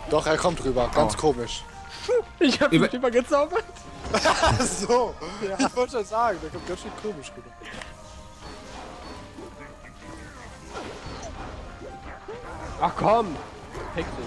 Doch, er kommt rüber. Ganz komisch. Ich hab mich übergezaubert. So. Ja. Ich wollte schon sagen, der kommt ganz schön komisch rüber. Ach komm. Fick dich.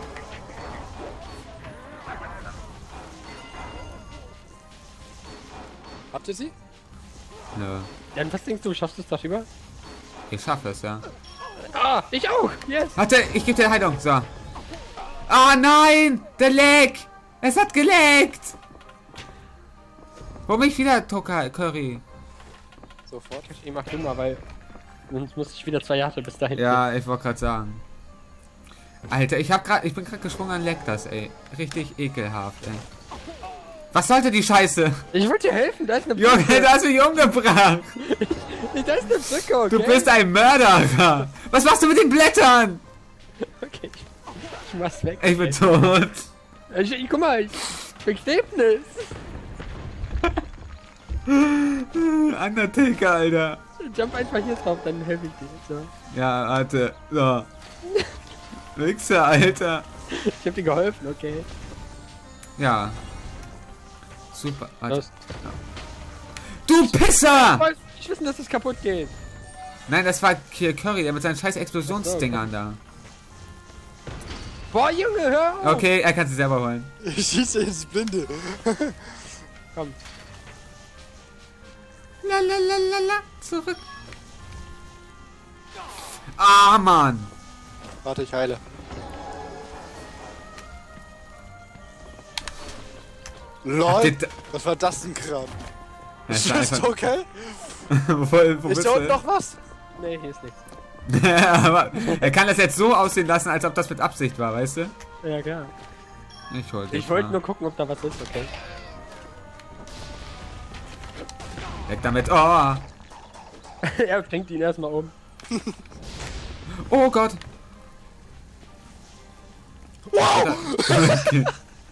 Habt ihr sie? Nö. Dann was denkst du, schaffst du es darüber? Ich schaffe es, ja. Ah, ich auch. Yes. Warte, ich gebe dir Heilung. So. Ah, nein! Der Lag! Es hat geleckt! Warum ich wieder Tokai Curry? Sofort. Ich mach dümmer, weil sonst muss ich wieder 2 Jahre bis dahin. Ja, ich wollte gerade sagen. Alter, ich bin gerade gesprungen an leckt das, ey. Richtig ekelhaft, ey. Was sollte die Scheiße? Ich wollte dir helfen, da ist eine Junge, du hast mich umgebracht. Da ist eine Brücke, okay? Du bist ein Mörderer. Was machst du mit den Blättern? Okay, ich mach's weg. Ich bin tot. Guck mal, ich Begräbnis. Undertaker, Alter. Jump einfach hier drauf, dann helfe ich dir. So. Ja, warte. So. Wichser, Alter. Ich hab dir geholfen, okay. Ja. Super. Warte. Los. Du Pisser! Ich wollte nicht wissen, dass es kaputt geht. Nein, das war hier Curry, der mit seinen scheiß Explosionsdingern da. Boah, Junge, hör auf. Okay, er kann sie selber holen. Ich schieße ins Blinde. Komm. Lalalala, zurück. Ah, Mann. Warte, ich heile. LOL! Was war das denn gerade? Ja, Ist das okay? wo Ist bist da unten du? noch was? Nee, hier ist nichts. Aber er kann das jetzt so aussehen lassen, als ob das mit Absicht war, weißt du? Ja, klar. Ich wollte nur gucken, ob da was ist, okay? Weg damit. Oh. Er bringt ihn erstmal um. Oh Gott. Wow! Okay.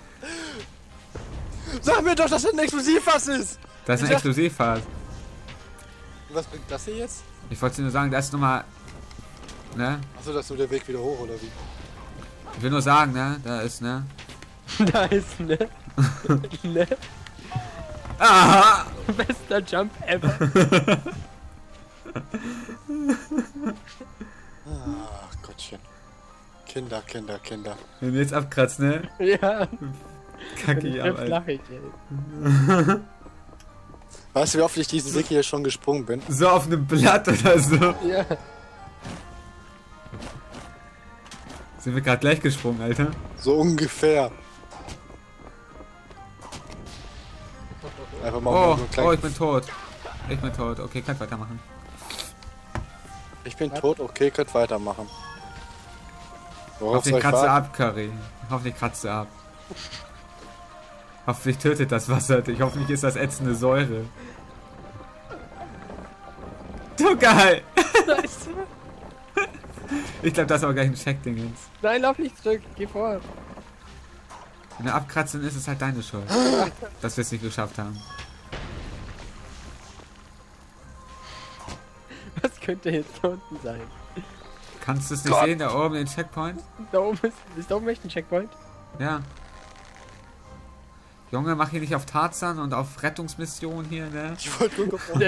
Sag mir doch, dass das ein Explosivfass ist! Das ist ein Explosivfass. Und was bringt das hier jetzt? Ich wollte dir nur sagen, da ist nochmal. Ne? Achso, das ist nur der Weg wieder hoch, oder wie? Ich will nur sagen, ne? Da ist, ne? Da ist, ne? Ne? Ah! Bester Jump ever. Ach Gottchen. Kinder, Kinder, Kinder. Wenn du jetzt abkratzt, ne? Ja. Kacke ich ab, Jetzt Alter. lach ich, ey. Weißt du, wie oft ich diesen Sick hier schon gesprungen bin? So auf einem Blatt oder so. Ja. Sind wir gerade gleich gesprungen, Alter? So ungefähr. Einfach mal Oh, so klein. oh, ich bin tot. Ich bin tot. Okay, kann weitermachen. Ich bin tot, okay, könnt weitermachen. Worauf soll Hoffentlich ich kratzt du warten? ab, Curry. Hoffentlich kratzt du ab. Hoffentlich tötet das Wasser dich. Hoffentlich ist das ätzende Säure. Du geil! Scheiße. Ich glaube, das ist aber gleich ein Checkdingens. Nein, lauf nicht zurück. Geh vor. Wenn du abkratzt, dann ist es halt deine Schuld. Dass wir es nicht geschafft haben. Was könnte jetzt da unten sein? Kannst du es nicht Gott. sehen, da oben den Checkpoint? Da oben ist da oben echt ein Checkpoint? Ja. Junge, mach hier nicht auf Tarzan und auf Rettungsmission hier, ne? Ich wollte nur gucken.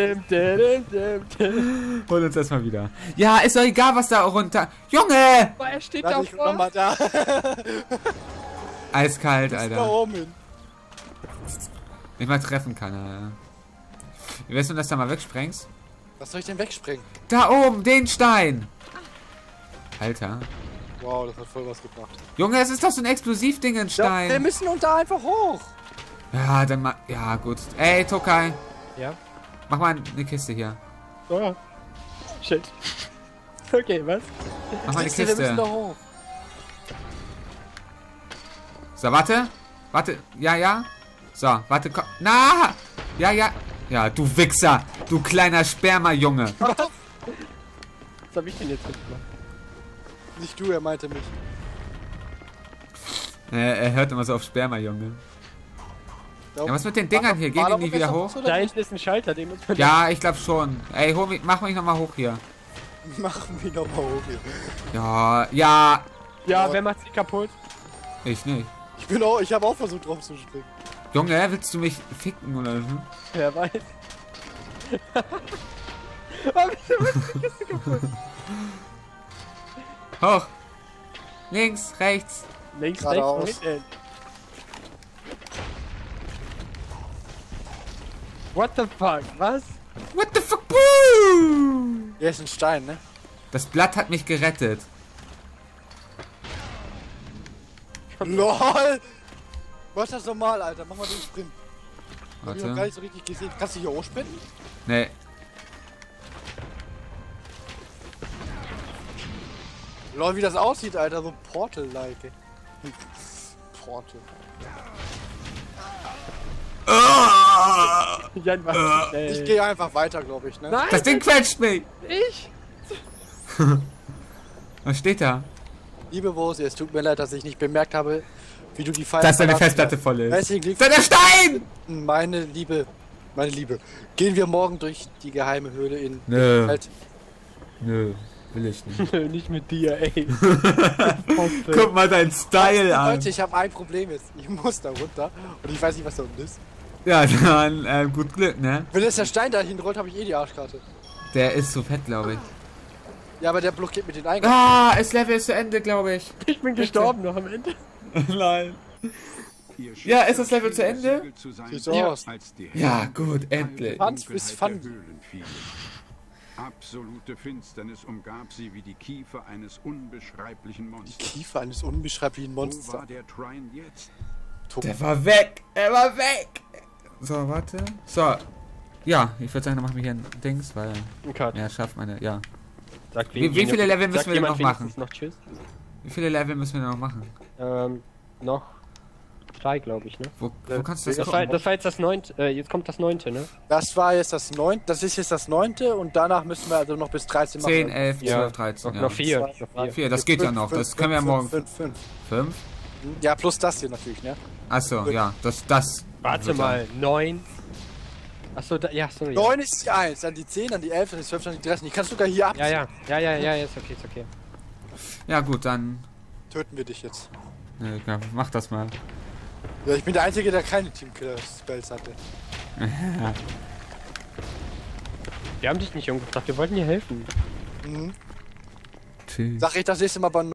Hol uns erstmal wieder. Ja, ist doch egal, was da runter... Junge! Boah, er steht Warte, da ich guck noch mal vor. da. Eiskalt, Da Alter. oben hin. Nicht mal treffen kann er, ja. Wie wär's, wenn du das da mal wegsprengst? Was soll ich denn wegspringen? Da oben, den Stein! Alter. Wow, das hat voll was gebracht. Junge, es ist doch so ein Explosivding, ein Ja, Stein. wir müssen uns da einfach hoch. Ja, dann mal... Ja, gut. Ey, Tokai. Ja. Mach mal eine Kiste hier. Oh. Shit. Okay, was? Mach mal eine Wir müssen da Kiste. hoch. So, warte. Warte. Ja, ja. So, warte. Komm. Na! Ja, ja. Ja, du Wichser. Du kleiner Sperma-Junge. Was hab ich denn jetzt gemacht? Nicht du, er meinte mich. Er hört immer so auf Sperma-Junge. Da Ja, was mit den Dingern hier? Gehen die nie wieder hoch? Da hinten ist ein Schalter, den muss man... Ja, ich glaube schon. Ey, mach mich nochmal hoch hier. Machen wir noch mal hoch hier. Ja, ja. Ja, wer macht sie kaputt? Ich nicht. Ich habe auch versucht drauf zu springen. Junge, willst du mich ficken oder so? Wer weiß. Oh, wieso macht die Kiste kaputt? Hoch. Links, rechts. Links, Geradeaus. rechts, wohin? What the fuck? Was? What the fuck? Woo! Hier ist ein Stein, ne? Das Blatt hat mich gerettet. LOL! Was ist das normal, Alter? Mach mal den Sprint. Hab ich noch gar Warte. nicht so richtig gesehen. Kannst du hier hochspringen? Nee. LOL, wie das aussieht, Alter. So Portal-like. Portal. Jan, was? Ich gehe einfach weiter, glaube ich, ne? Nein! Das Ding quetscht mich. Ich? Was steht da? Liebe Rose, es tut mir leid, dass ich nicht bemerkt habe, wie du die Pfeile Dass deine verlassen Festplatte hast. voll ist. Herzlichen Da ist der Stein! Meine Liebe, gehen wir morgen durch die geheime Höhle in Nö. Wald. Nö, will ich nicht. Nicht mit dir, ey. Guck mal deinen Style an. Leute, ich habe ein Problem jetzt. Ich muss da runter und ich weiß nicht, was da unten ist. Ja, dann gut Glück, ne? Wenn jetzt der Stein da hinrollt, habe ich eh die Arschkarte. Der ist so fett, glaube ich. Ja, aber der blockiert mit den Eingang. Ah, das Level ist zu Ende, glaube ich. Ich bin gestorben noch am Ende. Nein. Ja, ist das Level zu Ende? Sieht so aus. Ja, gut, endlich. Fun ist Fun. Absolute Finsternis umgab sie wie die Kiefer eines unbeschreiblichen Monsters. Kiefer eines unbeschreiblichen Wo Monsters. war der Trine jetzt? Der war weg. Er war weg. So, warte. So. Ja, ich würde sagen, dann machen wir hier ein Dings, weil... Ein Cut. Ja, schafft meine... Ja. Sagt Wie viele Level müssen sagt wir jemand noch machen? wenigstens noch Tschüss? Wie viele Level müssen wir noch machen? Noch 3, glaube ich, ne? Wo kannst du das Das gucken? war jetzt das 9. Jetzt kommt das 9, ne? Das war jetzt das 9. Das ist jetzt das 9. und danach müssen wir also noch bis 13 machen. 10, 11, 12, Ja, 13. Noch, Ja. noch 4. 4, das geht ja noch. Das können wir ja morgen... 5. 5? Ja, plus das hier natürlich, ne? Achso, ja. Das... Warte mal, 9. Achso, ja, sorry. 9 ist die 1, dann die 10, dann die 11, dann die 12, dann die 13. Die kannst du sogar hier ab. Ja, ist okay, ist okay. Ja gut, dann... Töten wir dich jetzt. Ne, ja, mach das mal. Ja, ich bin der Einzige, der keine Teamkiller-Spells hatte. Wir haben dich nicht umgebracht, wir wollten dir helfen. Mhm. Tschüss. Sag ich das nächste Mal bei